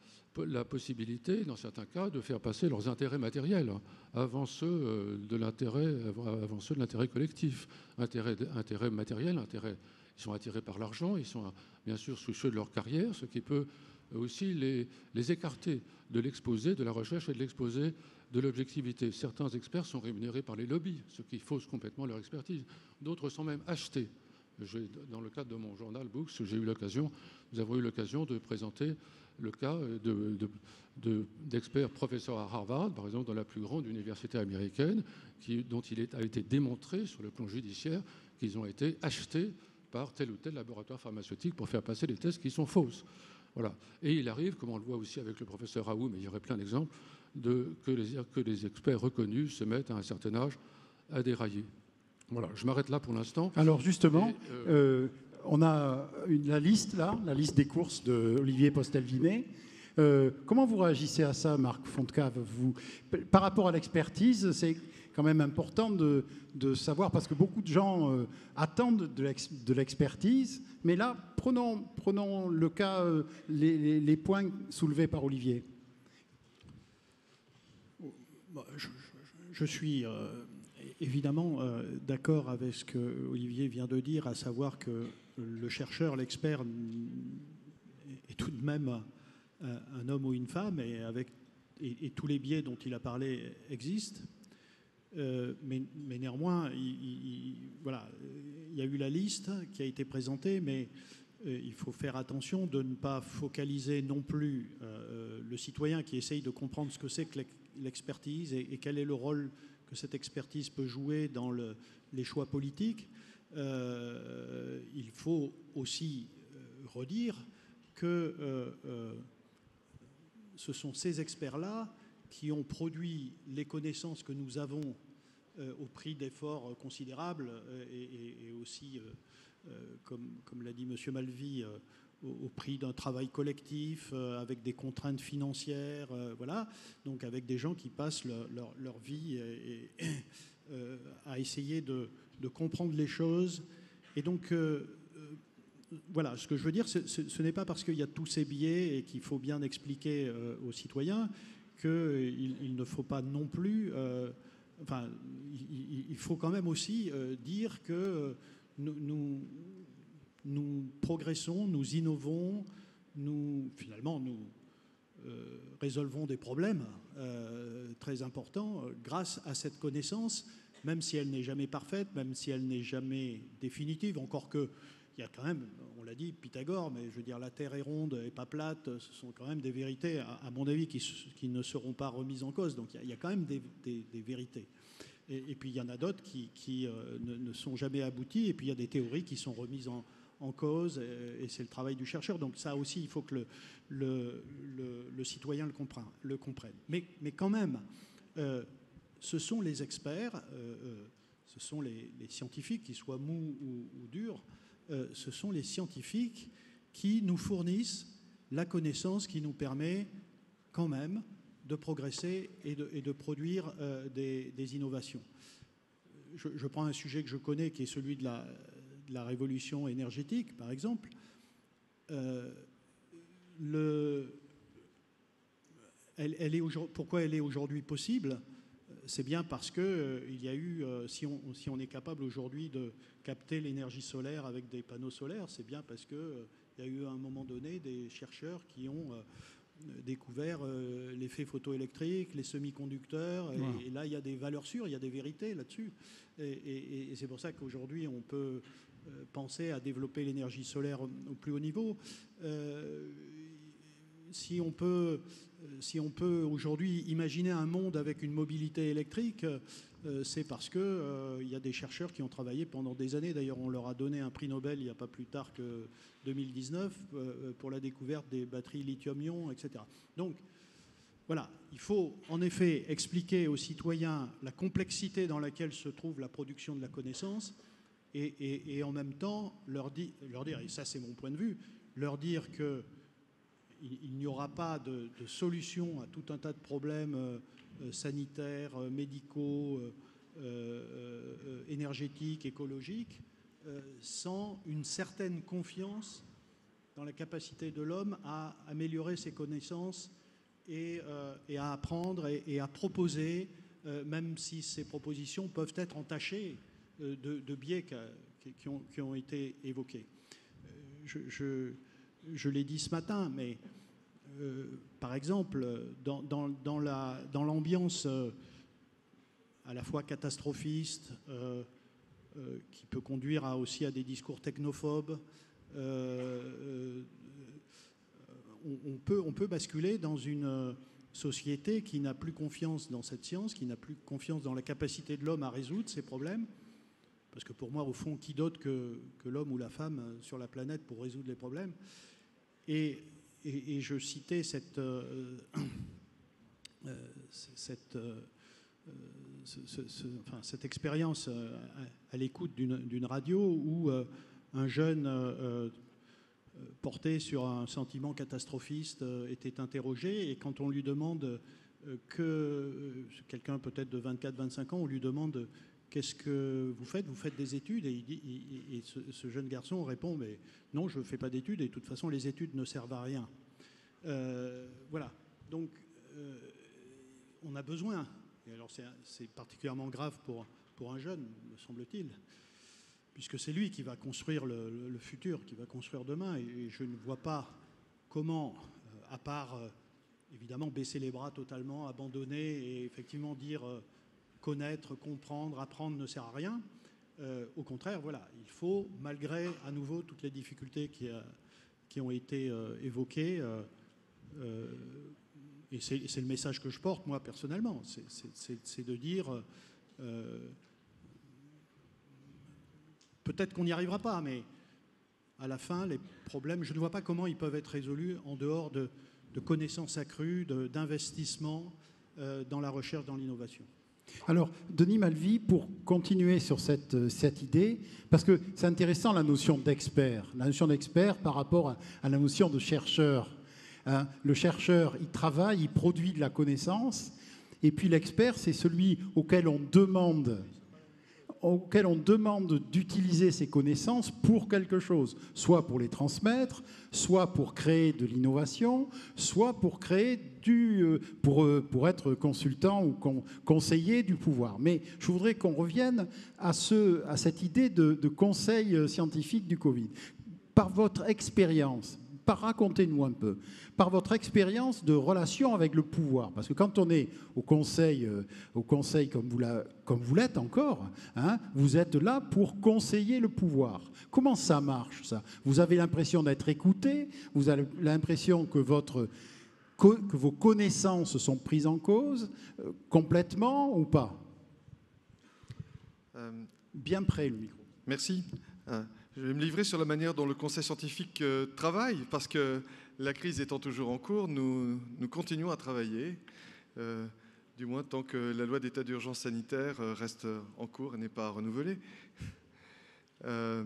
la possibilité, dans certains cas, de faire passer leurs intérêts matériels avant ceux euh, de l'intérêt, avant ceux de l'intérêt collectif. Intérêt, intérêt matériel, intérêt, ils sont attirés par l'argent, ils sont bien sûr soucieux de leur carrière, ce qui peut aussi les, les écarter de l'exposé, de la recherche et de l'exposé de l'objectivité. Certains experts sont rémunérés par les lobbies, ce qui fausse complètement leur expertise. D'autres sont même achetés. Dans le cadre de mon journal Books, j'ai eu l'occasion, nous avons eu l'occasion de présenter le cas de, de, de, d'experts professeurs à Harvard, par exemple dans la plus grande université américaine, qui, dont il est, a été démontré sur le plan judiciaire qu'ils ont été achetés par tel ou tel laboratoire pharmaceutique pour faire passer des tests qui sont fausses. Voilà. Et il arrive, comme on le voit aussi avec le professeur Raoult, mais il y aurait plein d'exemples, de, que, les, que les experts reconnus se mettent à un certain âge à dérailler. Voilà, je m'arrête là pour l'instant. Alors justement, Et, euh, euh, on a une, la liste là, la liste des courses d'Olivier Postel-Vinet. Euh, comment vous réagissez à ça, Marc Fontcave? Vous, par rapport à l'expertise, c'est quand même important de, de savoir, parce que beaucoup de gens euh, attendent de l'expertise, mais là, prenons, prenons le cas, euh, les, les, les points soulevés par Olivier. Je, je, je suis euh, évidemment euh, d'accord avec ce que Olivier vient de dire, à savoir que le chercheur, l'expert, est tout de même un homme ou une femme, et, avec, et, et tous les biais dont il a parlé existent. Euh, mais, mais néanmoins, il, il, voilà, il y a eu la liste qui a été présentée, mais il faut faire attention de ne pas focaliser non plus euh, le citoyen qui essaye de comprendre ce que c'est que l'expertise et, et quel est le rôle que cette expertise peut jouer dans le, les choix politiques. Euh, il faut aussi euh, redire que euh, euh, ce sont ces experts-là qui ont produit les connaissances que nous avons euh, au prix d'efforts considérables euh, et, et, et aussi, euh, euh, comme, comme l'a dit M. Malvy, euh, au, au prix d'un travail collectif, euh, avec des contraintes financières, euh, voilà, donc avec des gens qui passent leur, leur, leur vie et, et, euh, à essayer de, de comprendre les choses. Et donc, euh, euh, voilà, ce que je veux dire, ce, ce, ce n'est pas parce qu'il y a tous ces biais et qu'il faut bien expliquer euh, aux citoyens qu'il il ne faut pas non plus... Euh, enfin, il, il faut quand même aussi euh, dire que euh, nous, nous, nous progressons, nous innovons, nous, finalement, nous euh, résolvons des problèmes euh, très importants euh, grâce à cette connaissance, même si elle n'est jamais parfaite, même si elle n'est jamais définitive, encore que il y a quand même, on l'a dit, Pythagore, mais je veux dire, la Terre est ronde et pas plate, ce sont quand même des vérités, à, à mon avis, qui, qui ne seront pas remises en cause. Donc il y a, il y a quand même des, des, des vérités. Et, et puis il y en a d'autres qui, qui euh, ne, ne sont jamais abouties, et puis il y a des théories qui sont remises en, en cause, et, et c'est le travail du chercheur. Donc ça aussi, il faut que le, le, le, le citoyen le comprenne. Le comprenne. Mais, mais quand même, euh, ce sont les experts, euh, euh, ce sont les, les scientifiques, qu'ils soient mous ou, ou durs, Euh, ce sont les scientifiques qui nous fournissent la connaissance qui nous permet quand même de progresser et de, et de produire euh, des, des innovations. Je, je prends un sujet que je connais qui est celui de la, de la révolution énergétique, par exemple. Euh, le, elle, elle est pourquoi elle est aujourd'hui possible ? C'est bien parce qu'il euh, y a eu, euh, si, on, si on est capable aujourd'hui de capter l'énergie solaire avec des panneaux solaires, c'est bien parce qu'il euh, y a eu à un moment donné des chercheurs qui ont euh, découvert euh, l'effet photoélectrique, les semi-conducteurs, et, ouais. et là il y a des valeurs sûres, il y a des vérités là-dessus. Et, et, et c'est pour ça qu'aujourd'hui on peut euh, penser à développer l'énergie solaire au, au plus haut niveau. Euh, si on peut... Si on peut aujourd'hui imaginer un monde avec une mobilité électrique, euh, c'est parce qu'il euh, y a des chercheurs qui ont travaillé pendant des années. D'ailleurs, on leur a donné un prix Nobel il n'y a pas plus tard que deux mille dix-neuf euh, pour la découverte des batteries lithium-ion, et cetera. Donc, voilà, il faut en effet expliquer aux citoyens la complexité dans laquelle se trouve la production de la connaissance et, et, et en même temps leur, di- leur dire, et ça c'est mon point de vue, leur dire que il n'y aura pas de, de solution à tout un tas de problèmes euh, sanitaires, euh, médicaux, euh, euh, énergétiques, écologiques, euh, sans une certaine confiance dans la capacité de l'homme à améliorer ses connaissances et, euh, et à apprendre et, et à proposer, euh, même si ces propositions peuvent être entachées euh, de, de biais qui, qui, ont, qui ont été évoqués. Euh, je... je Je l'ai dit ce matin, mais euh, par exemple, dans, dans, dans, la, dans l'ambiance euh, à la fois catastrophiste, euh, euh, qui peut conduire à, aussi à des discours technophobes, euh, euh, on, on, peut, on peut basculer dans une société qui n'a plus confiance dans cette science, qui n'a plus confiance dans la capacité de l'homme à résoudre ces problèmes. Parce que pour moi, au fond, qui d'autre que, que l'homme ou la femme sur la planète pour résoudre les problèmes ? Et, et, et je citais cette, euh, euh, cette, euh, ce, ce, ce, enfin, cette expérience euh, à, à l'écoute d'une, d'une radio où euh, un jeune euh, porté sur un sentiment catastrophiste euh, était interrogé, et quand on lui demande euh, que, euh, quelqu'un peut-être de vingt-quatre vingt-cinq ans, on lui demande qu'est-ce que vous faites ? Vous faites des études ? Et, il dit, et, et ce, ce jeune garçon répond, mais non, je ne fais pas d'études, et de toute façon, les études ne servent à rien. Euh, voilà. Donc, euh, on a besoin, et alors c'est, c'est particulièrement grave pour, pour un jeune, me semble-t-il, puisque c'est lui qui va construire le, le, le futur, qui va construire demain, et, et je ne vois pas comment, euh, à part, euh, évidemment, baisser les bras totalement, abandonner, et effectivement dire... Euh, connaître, comprendre, apprendre ne sert à rien. Euh, au contraire, voilà, il faut, malgré à nouveau toutes les difficultés qui, a, qui ont été euh, évoquées, euh, euh, et c'est le message que je porte moi personnellement, c'est de dire euh, peut-être qu'on n'y arrivera pas, mais à la fin, les problèmes, je ne vois pas comment ils peuvent être résolus en dehors de, de connaissances accrues, d'investissements euh, dans la recherche, dans l'innovation. Alors, Denis Malvy, pour continuer sur cette, cette idée, parce que c'est intéressant la notion d'expert, la notion d'expert par rapport à, à la notion de chercheur. Hein, le chercheur, il travaille, il produit de la connaissance, et puis l'expert, c'est celui auquel on demande, auquel on demande d'utiliser ces connaissances pour quelque chose, soit pour les transmettre, soit pour créer de l'innovation, soit pour créer du, pour, pour être consultant ou con, conseiller du pouvoir. Mais je voudrais qu'on revienne à, ce, à cette idée de, de conseil scientifique du Covid. Par votre expérience, par racontez-nous un peu, par votre expérience de relation avec le pouvoir, parce que quand on est au conseil, euh, au conseil comme vous la, comme vous l'êtes encore, hein, vous êtes là pour conseiller le pouvoir. Comment ça marche, ça? Vous avez l'impression d'être écouté, vous avez l'impression que, votre, que vos connaissances sont prises en cause, euh, complètement ou pas? euh, Bien près, le micro. Merci. Euh... Je vais me livrer sur la manière dont le conseil scientifique euh, travaille, parce que la crise étant toujours en cours, nous, nous continuons à travailler, euh, du moins tant que la loi d'état d'urgence sanitaire euh, reste en cours et n'est pas renouvelée. Euh,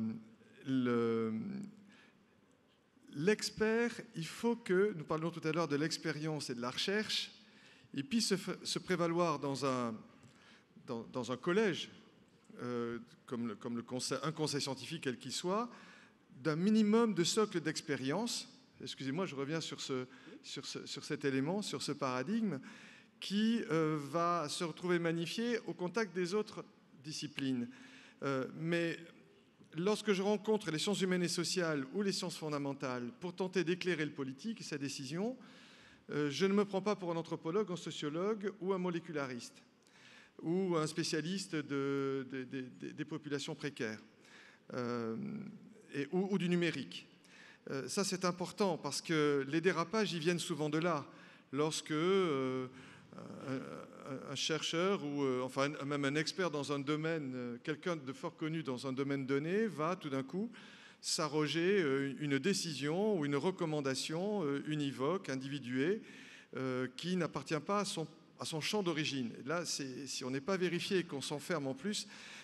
L'expert, le, il faut que, nous parlions tout à l'heure de l'expérience et de la recherche, il puisse se, se prévaloir dans un, dans, dans un collège, Euh, comme, le, comme le conseil, un conseil scientifique quel qu'il soit, d'un minimum de socle d'expérience. Excusez-moi, je reviens sur, ce, sur, ce, sur cet élément, sur ce paradigme, qui euh, va se retrouver magnifié au contact des autres disciplines. Euh, mais lorsque je rencontre les sciences humaines et sociales ou les sciences fondamentales pour tenter d'éclairer le politique et sa décision, euh, je ne me prends pas pour un anthropologue, un sociologue ou un moléculariste, ou un spécialiste de, de, de, de, des populations précaires, euh, et, ou, ou du numérique. Euh, ça, c'est important, parce que les dérapages, ils viennent souvent de là. Lorsque euh, un, un chercheur, ou euh, enfin même un expert dans un domaine, euh, quelqu'un de fort connu dans un domaine donné, va tout d'un coup s'arroger euh, une décision ou une recommandation euh, univoque, individuée, euh, qui n'appartient pas à son à son champ d'origine. Là, si on n'est pas vérifié et qu'on s'enferme en plus,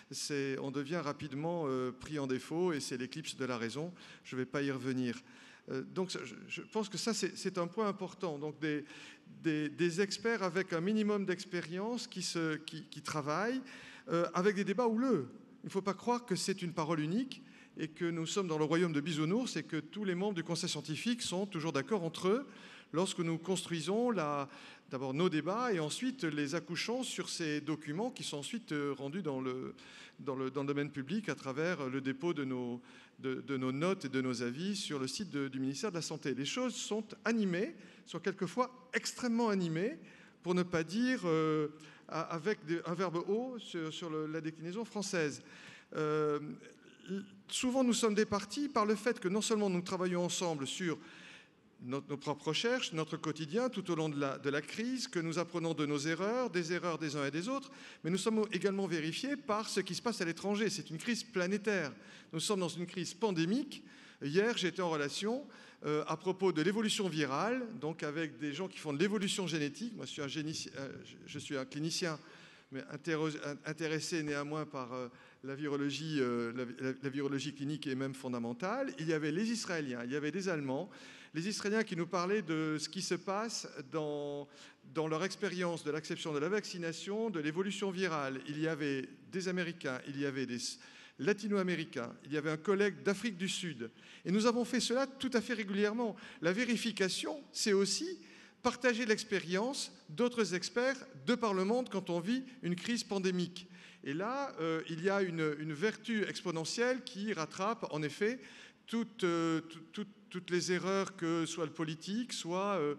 on devient rapidement euh, pris en défaut, et c'est l'éclipse de la raison. Je ne vais pas y revenir. Euh, donc, je, je pense que ça, c'est un point important. Donc, des, des, des experts avec un minimum d'expérience qui, se, qui, qui travaillent, euh, avec des débats houleux. Il ne faut pas croire que c'est une parole unique et que nous sommes dans le royaume de Bisounours et que tous les membres du conseil scientifique sont toujours d'accord entre eux lorsque nous construisons d'abord nos débats et ensuite les accouchons sur ces documents qui sont ensuite rendus dans le, dans le, dans le domaine public à travers le dépôt de nos, de, de nos notes et de nos avis sur le site de, du ministère de la Santé. Les choses sont animées, sont quelquefois extrêmement animées, pour ne pas dire euh, avec des, un verbe haut sur, sur le, la déclinaison française. Euh, souvent, nous sommes départis par le fait que non seulement nous travaillons ensemble sur Notre, nos propres recherches, notre quotidien tout au long de la, de la crise, que nous apprenons de nos erreurs, des erreurs des uns et des autres, mais nous sommes également vérifiés par ce qui se passe à l'étranger. C'est une crise planétaire. Nous sommes dans une crise pandémique. Hier, j'étais en relation euh, à propos de l'évolution virale, donc avec des gens qui font de l'évolution génétique. Moi, je suis un, génie, euh, je suis un clinicien, mais intéressé néanmoins par euh, la, virologie, euh, la, la virologie clinique et même fondamentale. Il y avait les Israéliens, il y avait des Allemands, les Israéliens qui nous parlaient de ce qui se passe dans, dans leur expérience de l'acception de la vaccination, de l'évolution virale. Il y avait des Américains, il y avait des Latino-Américains, il y avait un collègue d'Afrique du Sud. Et nous avons fait cela tout à fait régulièrement. La vérification, c'est aussi partager l'expérience d'autres experts de par le monde quand on vit une crise pandémique. Et là, euh, il y a une, une vertu exponentielle qui rattrape, en effet, toutes, euh, toutes, toutes les erreurs que soit le politique, soit euh,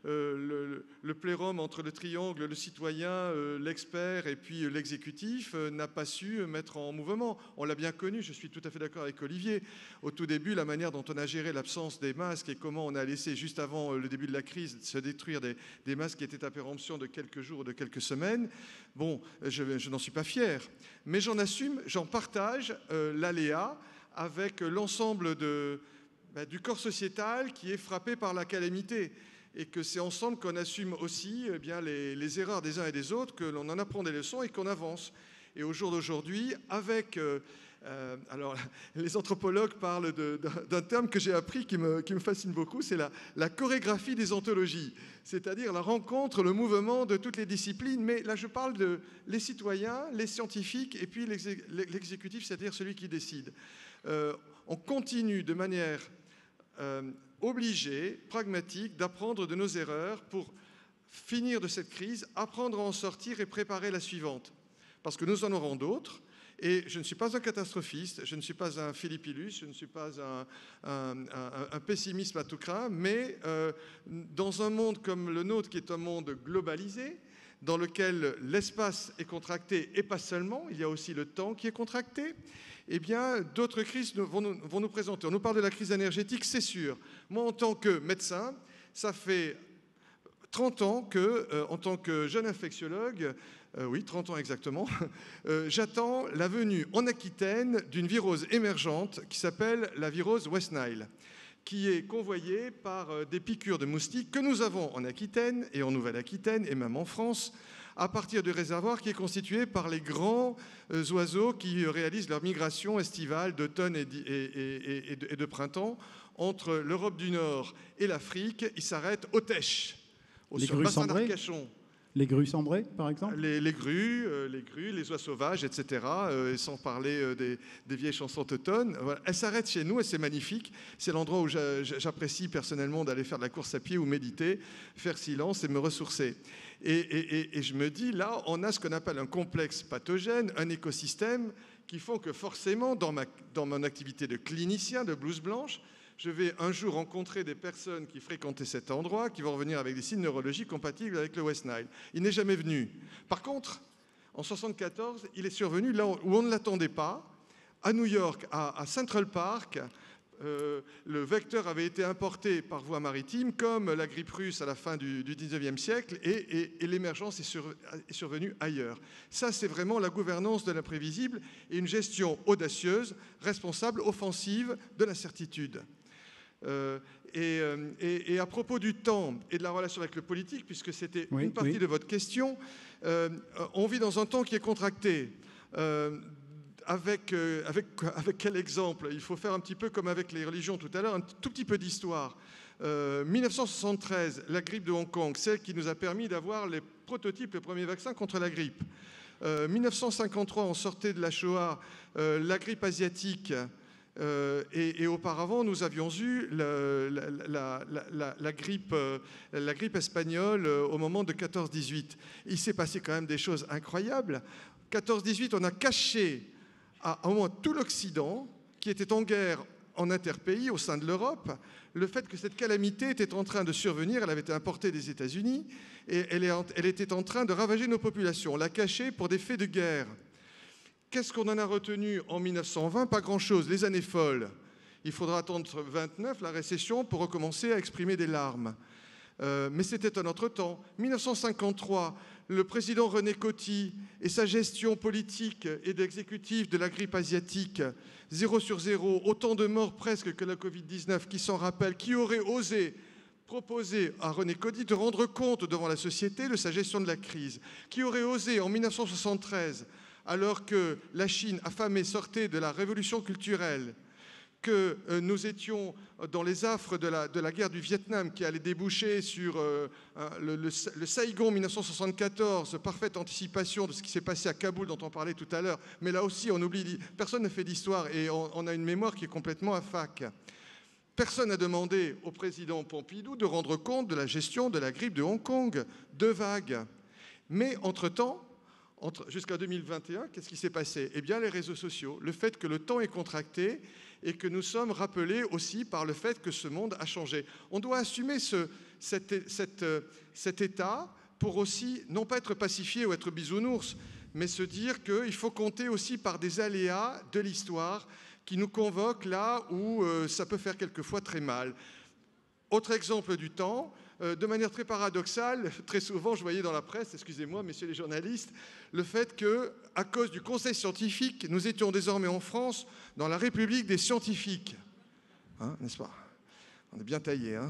euh, le, le plérum entre le triangle, le citoyen, euh, l'expert et puis euh, l'exécutif euh, n'a pas su mettre en mouvement. On l'a bien connu, je suis tout à fait d'accord avec Olivier. Au tout début, la manière dont on a géré l'absence des masques et comment on a laissé, juste avant le début de la crise, se détruire des, des masques qui étaient à péremption de quelques jours ou de quelques semaines, bon, je, je n'en suis pas fier. Mais j'en assume, j'en partage euh, l'aléa avec l'ensemble de, ben, du corps sociétal qui est frappé par la calamité. Et que c'est ensemble qu'on assume aussi eh bien, les, les erreurs des uns et des autres, que l'on en apprend des leçons et qu'on avance. Et au jour d'aujourd'hui, avec... Euh, euh, alors, les anthropologues parlent de, d'un terme que j'ai appris qui me, qui me fascine beaucoup, c'est la, la chorégraphie des ontologies, c'est-à-dire la rencontre, le mouvement de toutes les disciplines. Mais là, je parle de les citoyens, les scientifiques et puis l'exé, l'exécutif, c'est-à-dire celui qui décide. Euh, on continue de manière... Euh, obligé, pragmatique, d'apprendre de nos erreurs pour finir de cette crise, apprendre à en sortir et préparer la suivante. Parce que nous en aurons d'autres. Et je ne suis pas un catastrophiste, je ne suis pas un Philippillus, je ne suis pas un, un, un, un pessimisme à tout craint, mais euh, dans un monde comme le nôtre, qui est un monde globalisé, dans lequel l'espace est contracté, et pas seulement, il y a aussi le temps qui est contracté, eh bien, d'autres crises vont nous, vont nous présenter. On nous parle de la crise énergétique, c'est sûr. Moi, en tant que médecin, ça fait trente ans que, euh, en tant que jeune infectiologue, euh, oui, trente ans exactement, euh, j'attends la venue en Aquitaine d'une virose émergente qui s'appelle la virose West Nile, qui est convoyée par euh, des piqûres de moustiques que nous avons en Aquitaine et en Nouvelle-Aquitaine et même en France, à partir du réservoir qui est constitué par les grands euh, oiseaux qui réalisent leur migration estivale d'automne et, et, et, et, de, et de printemps entre l'Europe du Nord et l'Afrique. Ils s'arrêtent au Tèche, au les sur le bassin d'Arcachon. Les grues cendrées, par exemple les, les grues, euh, les grues, les oies sauvages, et cetera. Euh, et sans parler euh, des, des vieilles chansons teutones. Voilà. Elles s'arrêtent chez nous et c'est magnifique. C'est l'endroit où j'a, j'apprécie personnellement d'aller faire de la course à pied ou méditer, faire silence et me ressourcer. Et, et, et, et je me dis, là, on a ce qu'on appelle un complexe pathogène, un écosystème qui font que forcément, dans, ma, dans mon activité de clinicien, de blouse blanche, je vais un jour rencontrer des personnes qui fréquentaient cet endroit, qui vont revenir avec des signes neurologiques compatibles avec le West Nile. Il n'est jamais venu. Par contre, en soixante-quatorze, il est survenu là où on ne l'attendait pas, à New York, à, à Central Park. Euh, le vecteur avait été importé par voie maritime, comme la grippe russe à la fin du, du dix-neuvième siècle, et, et, et l'émergence est, sur, est survenue ailleurs. Ça, c'est vraiment la gouvernance de l'imprévisible et une gestion audacieuse, responsable, offensive de l'incertitude. Euh, et, et, et à propos du temps et de la relation avec le politique, puisque c'était oui, une partie oui. de votre question, euh, on vit dans un temps qui est contracté. Euh, avec, euh, avec, avec quel exemple? Il faut faire un petit peu comme avec les religions tout à l'heure, un tout petit peu d'histoire. Euh, mille neuf cent soixante-treize, la grippe de Hong Kong, celle qui nous a permis d'avoir les prototypes, les premiers vaccins contre la grippe. Euh, mille neuf cent cinquante-trois, on sortait de la Shoah, euh, la grippe asiatique. Euh, et, et auparavant, nous avions eu la, la, la, la, la, grippe, euh, la grippe espagnole euh, au moment de quatorze dix-huit. Il s'est passé quand même des choses incroyables. quatorze dix-huit, on a caché à, à au moins tout l'Occident, qui était en guerre en interpays au sein de l'Europe, le fait que cette calamité était en train de survenir. Elle avait été importée des États-Unis et elle, est, elle était en train de ravager nos populations. On l'a cachée pour des faits de guerre. Qu'est-ce qu'on en a retenu en mille neuf cent vingt? Pas grand-chose, les années folles. Il faudra attendre vingt-neuf, la récession, pour recommencer à exprimer des larmes. Euh, mais c'était un autre temps. mille neuf cent cinquante-trois, le président René Coty et sa gestion politique et d'exécutif de la grippe asiatique, zéro sur zéro, autant de morts presque que la Covid dix-neuf, qui s'en rappelle, qui aurait osé proposer à René Coty de rendre compte devant la société de sa gestion de la crise, qui aurait osé en mille neuf cent soixante-treize, alors que la Chine affamée sortait de la révolution culturelle, que euh, nous étions dans les affres de la, de la guerre du Vietnam qui allait déboucher sur euh, le, le, le Saigon mille neuf cent soixante-quatorze, parfaite anticipation de ce qui s'est passé à Kaboul dont on parlait tout à l'heure. Mais là aussi, on oublie, personne ne fait d'histoire et on, on a une mémoire qui est complètement à fac. Personne n'a demandé au président Pompidou de rendre compte de la gestion de la grippe de Hong Kong, deux vagues. Mais entre-temps, Entre, jusqu'à deux mille vingt et un, qu'est-ce qui s'est passé? Eh bien, les réseaux sociaux, le fait que le temps est contracté et que nous sommes rappelés aussi par le fait que ce monde a changé. On doit assumer ce, cet, cet, cet état pour aussi, non pas être pacifié ou être bisounours, mais se dire qu'il faut compter aussi par des aléas de l'histoire qui nous convoquent là où euh, ça peut faire quelquefois très mal. Autre exemple du temps, euh, de manière très paradoxale, très souvent je voyais dans la presse, excusez-moi messieurs les journalistes, le fait qu'à cause du conseil scientifique, nous étions désormais en France dans la République des scientifiques. Hein, n'est-ce pas? On est bien taillés, hein,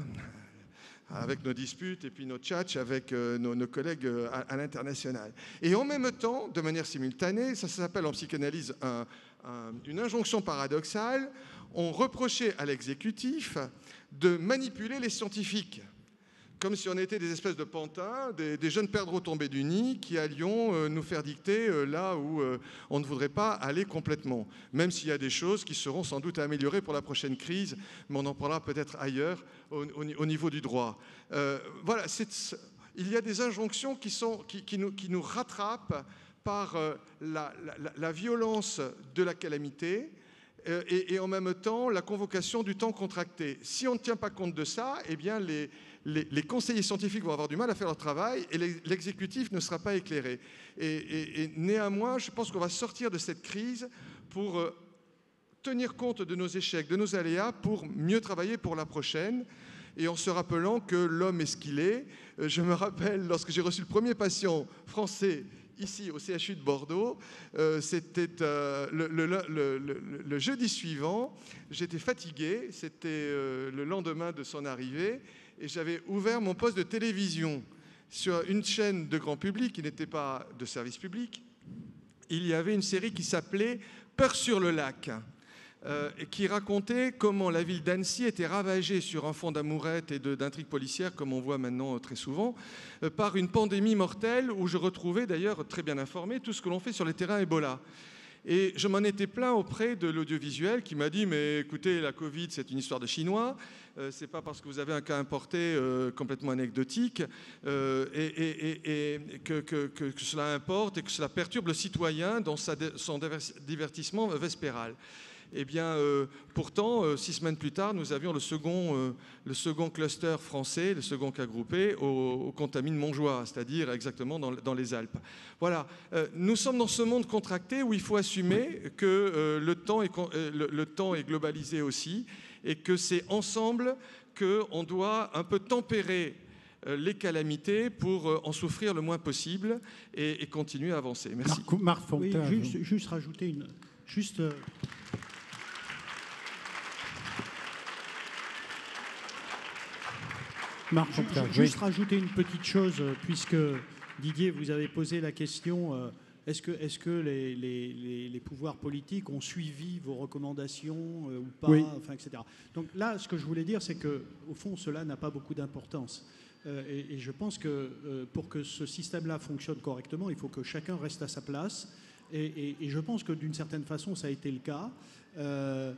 avec nos disputes et puis nos tchatchs avec euh, nos, nos collègues euh, à, à l'international. Et en même temps, de manière simultanée, ça, ça s'appelle en psychanalyse un, un, une injonction paradoxale, on reprochait à l'exécutif de manipuler les scientifiques, comme si on était des espèces de pantins, des, des jeunes perdreaux tombés du nid qui allions euh, nous faire dicter euh, là où euh, on ne voudrait pas aller complètement, même s'il y a des choses qui seront sans doute améliorées pour la prochaine crise, mais on en parlera peut-être ailleurs au, au, au niveau du droit. Euh, voilà, c'est, il y a des injonctions qui, sont, qui, qui, nous, qui nous rattrapent par euh, la, la, la violence de la calamité, Et, et en même temps la convocation du temps contracté. Si on ne tient pas compte de ça, eh bien les, les, les conseillers scientifiques vont avoir du mal à faire leur travail et l'exécutif ne sera pas éclairé. Et, et, et néanmoins, je pense qu'on va sortir de cette crise pour euh, tenir compte de nos échecs, de nos aléas, pour mieux travailler pour la prochaine. Et en se rappelant que l'homme est ce qu'il est. Je me rappelle, lorsque j'ai reçu le premier patient français ici au C H U de Bordeaux, euh, c'était euh, le, le, le, le, le jeudi suivant, j'étais fatigué, c'était euh, le lendemain de son arrivée, et j'avais ouvert mon poste de télévision sur une chaîne de grand public qui n'était pas de service public. Il y avait une série qui s'appelait Peur sur le lac, euh, qui racontait comment la ville d'Annecy était ravagée sur un fond d'amourettes et d'intrigues policières, comme on voit maintenant très souvent, euh, par une pandémie mortelle où je retrouvais d'ailleurs, très bien informé, tout ce que l'on fait sur les terrains Ebola. Et je m'en étais plaint auprès de l'audiovisuel qui m'a dit « Mais écoutez, la Covid, c'est une histoire de Chinois, euh, c'est pas parce que vous avez un cas importé euh, complètement anecdotique euh, et, et, et, et que, que, que, que cela importe et que cela perturbe le citoyen dans sa, son divertissement vespéral. » Eh bien, euh, pourtant, euh, six semaines plus tard, nous avions le second, euh, le second cluster français, le second cas groupé au, au Contamine Montjoie, c'est-à-dire exactement dans, dans les Alpes. Voilà, euh, nous sommes dans ce monde contracté où il faut assumer que euh, le, temps est, euh, le, le temps est globalisé aussi et que c'est ensemble qu'on doit un peu tempérer les calamités pour en souffrir le moins possible et, et continuer à avancer. Merci. Marc, Marc Fontaine. Oui, juste, juste rajouter une... Juste, euh... Marc, juste, juste oui. rajouter une petite chose, puisque Didier, vous avez posé la question, euh, est-ce que, est-ce que les, les, les pouvoirs politiques ont suivi vos recommandations euh, ou pas, oui. enfin, et cetera. Donc là, ce que je voulais dire, c'est qu'au fond, cela n'a pas beaucoup d'importance. Euh, et, et je pense que euh, pour que ce système-là fonctionne correctement, il faut que chacun reste à sa place. Et, et, et je pense que d'une certaine façon, ça a été le cas. Euh,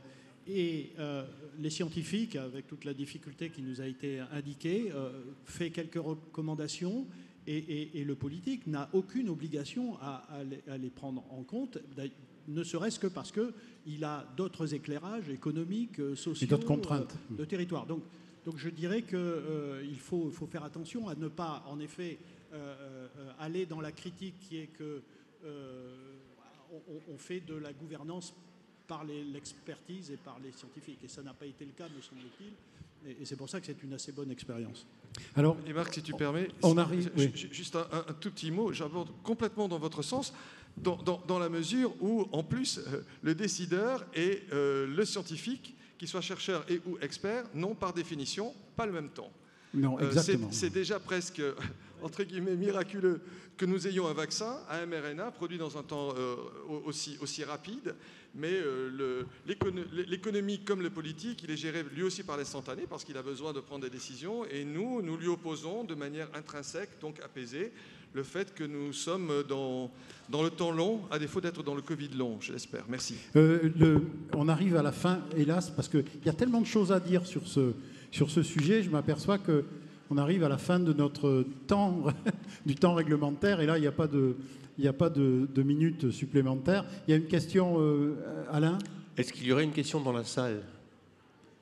Et euh, les scientifiques, avec toute la difficulté qui nous a été indiquée, euh, fait quelques recommandations et, et, et le politique n'a aucune obligation à, à, les, à les prendre en compte, ne serait-ce que parce qu'il a d'autres éclairages économiques, sociaux, et d'autres contraintes euh, de territoire. Donc, donc je dirais qu'il euh, faut, faut faire attention à ne pas, en effet, euh, euh, aller dans la critique qui est que euh, on, on fait de la gouvernance par l'expertise et par les scientifiques. Et ça n'a pas été le cas, me semble-t-il. Et, et c'est pour ça que c'est une assez bonne expérience. Alors, et Marc, si tu permets, on arrive, oui. juste un, un tout petit mot, j'aborde complètement dans votre sens, dans, dans, dans la mesure où, en plus, euh, le décideur et euh, le scientifique, qu'il soit chercheur et ou expert, n'ont par définition pas le même temps. Non, exactement. Euh, c'est déjà presque, entre guillemets, miraculeux que nous ayons un vaccin à M R N A produit dans un temps euh, aussi, aussi rapide, mais euh, l'économie comme le politique, il est géré lui aussi par l'instantané parce qu'il a besoin de prendre des décisions et nous, nous lui opposons de manière intrinsèque, donc apaisée, le fait que nous sommes dans, dans le temps long, à défaut d'être dans le Covid long, je l'espère. Merci. Euh, le, on arrive à la fin, hélas, parce qu'il y a tellement de choses à dire sur ce... Sur ce sujet, je m'aperçois qu'on arrive à la fin de notre temps, du temps réglementaire, et là, il n'y a pas de, il n'y a pas de, de minutes supplémentaires. Il y a une question, euh, Alain ? Est-ce qu'il y aurait une question dans la salle ?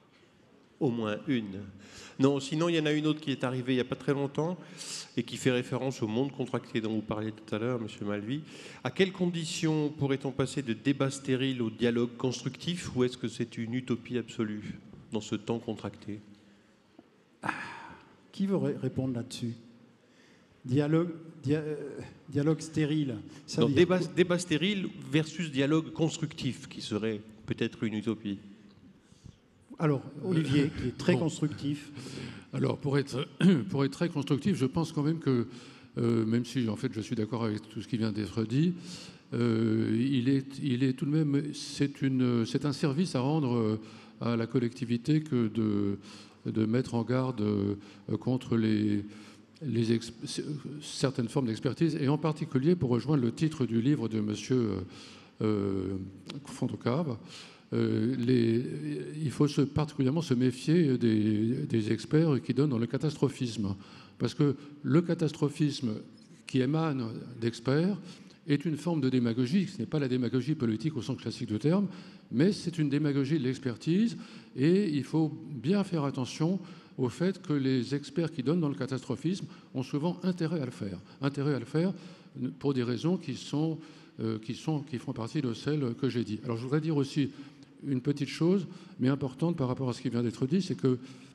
Au moins une. Non, sinon, il y en a une autre qui est arrivée il n'y a pas très longtemps et qui fait référence au monde contracté dont vous parliez tout à l'heure, Monsieur Malvy. À quelles conditions pourrait-on passer de débat stérile au dialogue constructif, ou est-ce que c'est une utopie absolue dans ce temps contracté? Ah, qui veut ré répondre là-dessus? Dialogue, dia, euh, dialogue stérile. Ça Donc, veut dire débat, débat stérile versus dialogue constructif, qui serait peut-être une utopie. Alors, Olivier, qui est très bon. constructif. Alors, pour être, pour être très constructif, je pense quand même que, euh, même si en fait je suis d'accord avec tout ce qui vient d'être dit, euh, il, est, il est tout de même, c'est, une, c'est un service à rendre à la collectivité que de, de mettre en garde contre les, les ex, certaines formes d'expertise, et en particulier, pour rejoindre le titre du livre de M. Euh, Fondocave, Euh, les, il faut se, particulièrement se méfier des, des experts qui donnent dans le catastrophisme. Parce que le catastrophisme qui émane d'experts est une forme de démagogie. Ce n'est pas la démagogie politique au sens classique du terme, mais c'est une démagogie de l'expertise. Et il faut bien faire attention au fait que les experts qui donnent dans le catastrophisme ont souvent intérêt à le faire. Intérêt à le faire pour des raisons qui, sont, euh, qui, sont, qui font partie de celles que j'ai dit. Alors je voudrais dire aussi une petite chose, mais importante par rapport à ce qui vient d'être dit, c'est que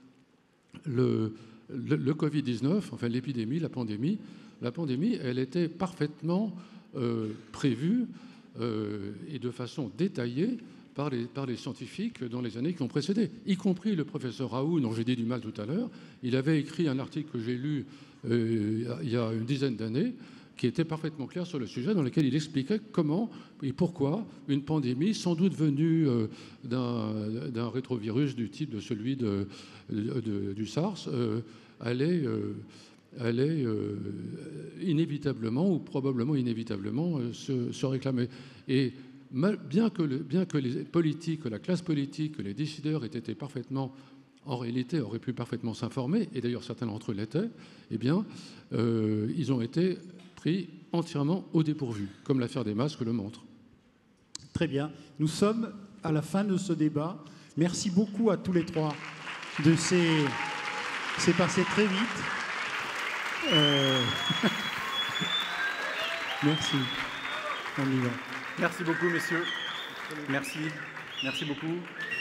le, le, le Covid dix-neuf, enfin l'épidémie, la pandémie, la pandémie, elle était parfaitement euh, prévue euh, et de façon détaillée par les, par les scientifiques dans les années qui ont précédé, y compris le professeur Raoult, dont j'ai dit du mal tout à l'heure. Il avait écrit un article que j'ai lu euh, il y a une dizaine d'années, qui était parfaitement clair sur le sujet, dans lequel il expliquait comment et pourquoi une pandémie, sans doute venue euh, d'un, d'un rétrovirus du type de celui de, de, de, du SARS, euh, allait, euh, allait euh, inévitablement, ou probablement inévitablement, euh, se, se réclamer. Et mal, bien, que le, bien que les politiques, que la classe politique, que les décideurs aient été parfaitement, en réalité, auraient pu parfaitement s'informer, et d'ailleurs certains d'entre eux l'étaient, eh bien, euh, ils ont été pris entièrement au dépourvu, comme l'affaire des masques le montre. Très bien. Nous sommes à la fin de ce débat. Merci beaucoup à tous les trois. De ces... C'est passé très vite. Euh... Merci. On y va. Merci beaucoup, messieurs. Merci. Merci beaucoup.